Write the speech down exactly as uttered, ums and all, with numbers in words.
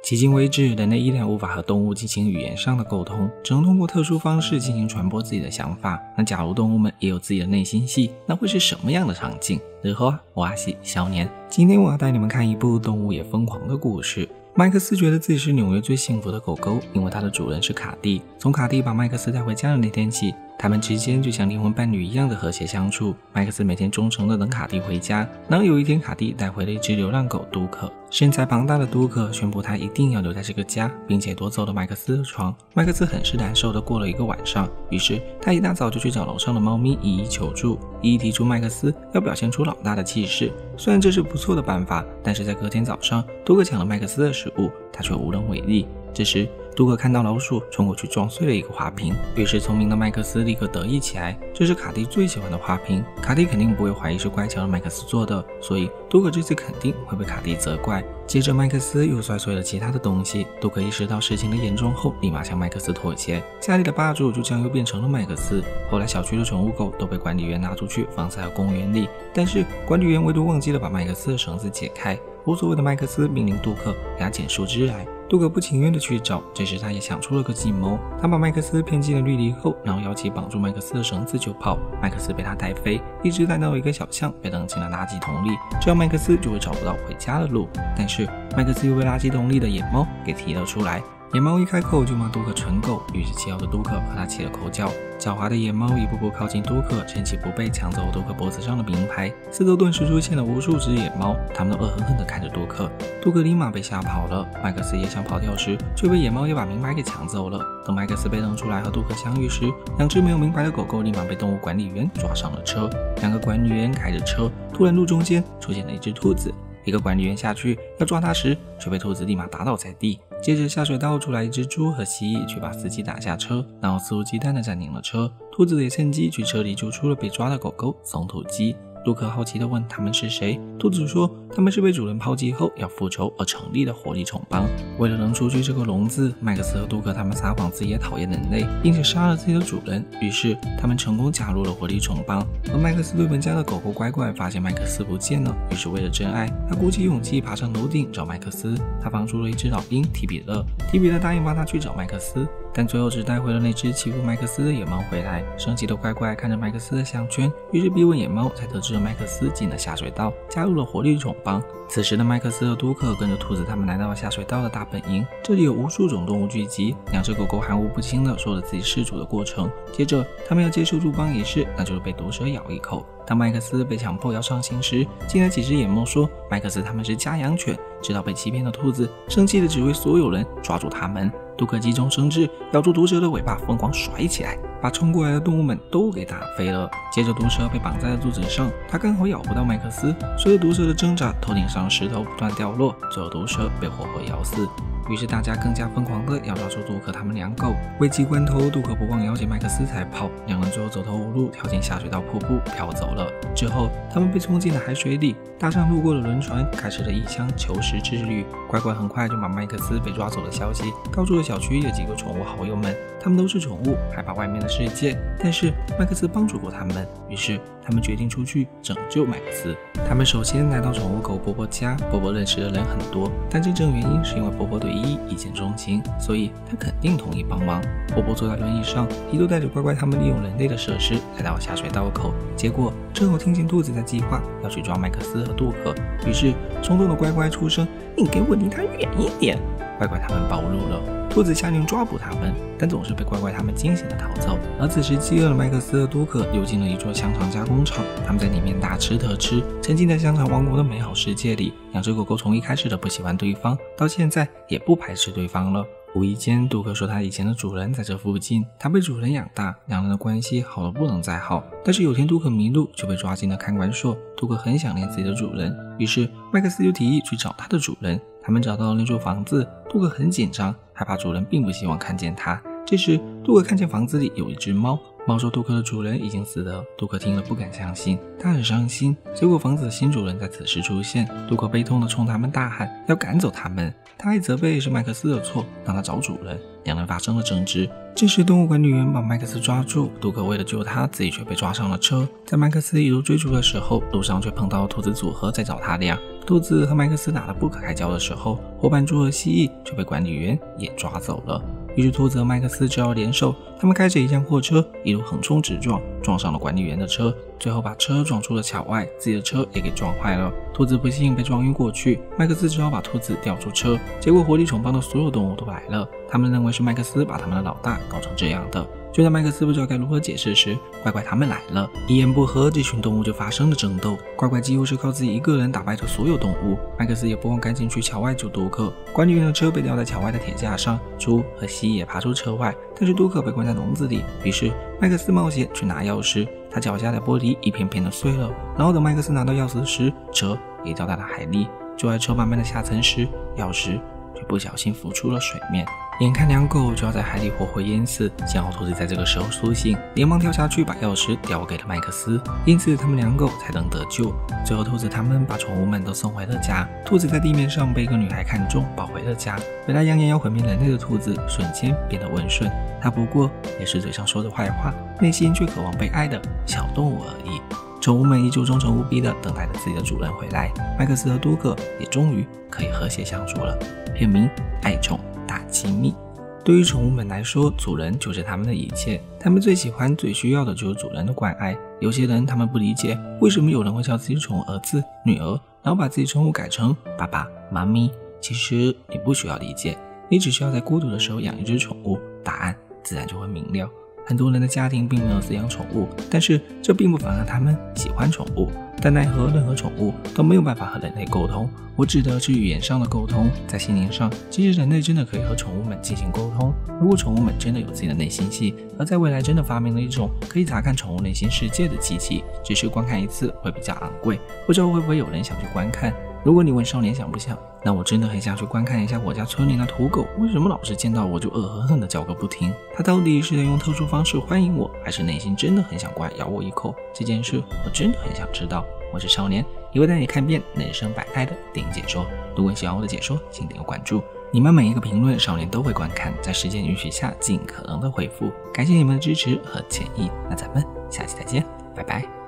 迄今为止，人类依然无法和动物进行语言上的沟通，只能通过特殊方式进行传播自己的想法。那假如动物们也有自己的内心戏，那会是什么样的场景？日后啊，我是小年，今天我要带你们看一部动物也疯狂的故事。麦克斯觉得自己是纽约最幸福的狗狗，因为它的主人是卡蒂。从卡蒂把麦克斯带回家的那天起，他们之间就像灵魂伴侣一样的和谐相处。麦克斯每天忠诚地等卡蒂回家，然后有一天卡蒂带回了一只流浪狗杜克。身材庞大的杜克宣布他一定要留在这个家，并且夺走了麦克斯的床。麦克斯很是难受地过了一个晚上，于是他一大早就去找楼上的猫咪依依求助。依依提出麦克斯要表现出老大的气势，虽然这是不错的办法，但是在隔天早上，杜克抢了麦克斯的食物，他却无能为力。这时杜克看到老鼠冲过去撞碎了一个花瓶，于是聪明的麦克斯立刻得意起来，这是卡蒂最喜欢的花瓶，卡蒂肯定不会怀疑是乖巧的麦克斯做的，所以杜克这次肯定会被卡蒂责怪。接着麦克斯又摔碎了其他的东西，杜克意识到事情的严重后，立马向麦克斯妥协，家里的霸主就这样又变成了麦克斯。后来小区的宠物狗都被管理员拿出去放在了公园里，但是管理员唯独忘记了把麦克斯的绳子解开。无所谓的麦克斯命令杜克给他捡树枝来，杜克不情愿地去找，这时他也想出了个计谋，他把麦克斯骗进了绿篱后，然后摇起绑住麦克斯的绳子就跑，麦克斯被他带飞，一直带到了一个小巷，被扔进了垃圾桶里，这样麦克斯就会找不到回家的路。但是麦克斯又被垃圾桶里的野猫给踢了出来，野猫一开口就骂杜克蠢狗，于是气恼的杜克和他起了口角。狡猾的野猫一步步靠近杜克，趁其不备抢走杜克脖子上的名牌，四周顿时出现了无数只野猫，他们都恶狠狠地看着杜克。杜克立马被吓跑了，麦克斯也想跑掉时，却被野猫也把名牌给抢走了。等麦克斯被扔出来和杜克相遇时，两只没有名牌的狗狗立马被动物管理员抓上了车。两个管理员开着车，突然路中间出现了一只兔子，一个管理员下去要抓它时，却被兔子立马打倒在地。接着下水道出来一只猪和蜥蜴，去把司机打下车，然后肆无忌惮地占领了车。兔子也趁机去车里救出了被抓的狗狗松土鸡。杜克好奇地问他们是谁，兔子说他们是被主人抛弃后要复仇而成立的活力宠帮。为了能出去这个笼子，麦克斯和杜克他们撒谎自己也讨厌人类，并且杀了自己的主人，于是他们成功加入了活力宠帮。而麦克斯对本家的狗狗乖乖发现麦克斯不见了，于是为了真爱，他鼓起勇气爬上楼顶找麦克斯。他放出了一只老鹰提比勒，提比勒答应帮他去找麦克斯，但最后只带回了那只欺负麦克斯的野猫回来。生气的乖乖看着麦克斯的项圈，于是逼问野猫，才得知麦克斯进了下水道，加入了活力宠帮。此时的麦克斯和杜克跟着兔子他们来到了下水道的大本营，这里有无数种动物聚集。两只狗狗含糊不清地说了自己失主的过程，接着他们要接受入帮仪式，那就是被毒蛇咬一口。当麦克斯被强迫要上刑时，进来几只野猫说麦克斯他们是家养犬。知道被欺骗的兔子生气地指挥所有人抓住他们，杜克急中生智，咬住毒蛇的尾巴疯狂甩起来，把冲过来的动物们都给打飞了。接着毒蛇被绑在了柱子上，他刚好咬不到麦克斯，随着毒蛇的挣扎，头顶上的石头不断掉落，最后毒蛇被活活咬死。于是大家更加疯狂的要抓住杜克他们两狗。危急关头，杜克不忘要挟麦克斯才跑，两人最后走投无路，跳进下水道瀑布飘走了。之后他们被冲进了海水里，搭上路过的轮船，开始了异乡求食之旅。乖乖很快就把麦克斯被抓走的消息告诉了小区的几个宠物好友们，他们都是宠物，害怕外面的世界，但是麦克斯帮助过他们，于是他们决定出去拯救麦克斯。他们首先来到宠物狗波波家，波波认识的人很多，但真正原因是因为波波对依依一见钟情，所以他肯定同意帮忙。波波坐在轮椅上，一度带着乖乖他们利用人类的设施来到下水道口，结果正好听见兔子在计划要去抓麦克斯和杜克，于是冲动的乖乖出声：“你给我离他远一点！”乖乖他们暴露了，兔子下令抓捕他们，但总是被乖乖他们惊险的逃走。而此时饥饿的麦克斯和杜克溜进了一座香肠加工厂，他们在里面大吃特吃，沉浸在香肠王国的美好世界里。两只狗狗从一开始的不喜欢对方，到现在也不排斥对方了。无意间，杜克说他以前的主人在这附近，他被主人养大，两人的关系好得不能再好。但是有天杜克迷路，就被抓进了看管所。杜克很想念自己的主人，于是麦克斯就提议去找他的主人。他们找到了那座房子，杜克很紧张，害怕主人并不希望看见他。这时杜克看见房子里有一只猫，猫说杜克的主人已经死了。杜克听了不敢相信，他很伤心。结果房子的新主人在此时出现，杜克悲痛地冲他们大喊要赶走他们，他还责备是麦克斯的错，让他找主人。两人发生了争执。这时动物管理员把麦克斯抓住，杜克为了救他，自己却被抓上了车。在麦克斯一路追逐的时候，路上却碰到了兔子组合在找他俩。 兔子和麦克斯打得不可开交的时候，伙伴猪和蜥蜴就被管理员也抓走了。于是兔子和麦克斯只好联手，他们开着一辆货车一路横冲直撞，撞上了管理员的车，最后把车撞出了桥外，自己的车也给撞坏了。兔子不幸被撞晕过去，麦克斯只好把兔子吊出车，结果活力宠帮的所有动物都来了，他们认为是麦克斯把他们的老大搞成这样的。就在麦克斯不知道该如何解释时，乖乖他们来了，一言不合，这群动物就发生了争斗。乖乖几乎是靠自己一个人打败了所有动物，麦克斯也不忘赶紧去桥外救杜克。管理员的车被吊在桥外的铁架上，猪和蜥蜴也爬出车外，但是杜克被关在笼子里。于是麦克斯冒险去拿钥匙，他脚下的玻璃一片片的碎了。然后等麦克斯拿到钥匙时，车也掉在了海里。就在车慢慢的下沉时，钥匙却不小心浮出了水面。眼看两狗就要在海里活活淹死，幸好兔子在这个时候苏醒，连忙跳下去把钥匙叼给了麦克斯，因此他们两狗才能得救。最后兔子他们把宠物们都送回了家，兔子在地面上被一个女孩看中，抱回了家。本来扬言要毁灭人类的兔子瞬间变得温顺，它不过也是嘴上说的坏话，内心却渴望被爱的小动物而已。宠物们依旧忠诚无比的等待着自己的主人回来，麦克斯和杜克也终于可以和谐相处了。片名：爱宠大机密。对于宠物们来说，主人就是他们的一切，他们最喜欢最需要的就是主人的关爱。有些人他们不理解为什么有人会叫自己宠物儿子女儿，然后把自己宠物改成爸爸妈咪。其实你不需要理解，你只需要在孤独的时候养一只宠物，答案自然就会明了。很多人的家庭并没有饲养宠物，但是这并不妨碍他们喜欢宠物，但奈何任何宠物都没有办法和人类沟通。我指的是语言上的沟通，在心灵上，其实人类真的可以和宠物们进行沟通。如果宠物们真的有自己的内心戏，而在未来真的发明了一种可以查看宠物内心世界的机器，只是观看一次会比较昂贵，不知道会不会有人想去观看。如果你问少年想不想，那我真的很想去观看一下我家村里那土狗为什么老是见到我就恶狠狠地叫个不停。它到底是在用特殊方式欢迎我，还是内心真的很想过来咬我一口？这件事我真的很想知道。我是少年，也会带你看遍人生百态的电影解说。如果你喜欢我的解说，请点个关注。你们每一个评论，少年都会观看，在时间允许下尽可能的回复。感谢你们的支持和建议，那咱们下期再见，拜拜。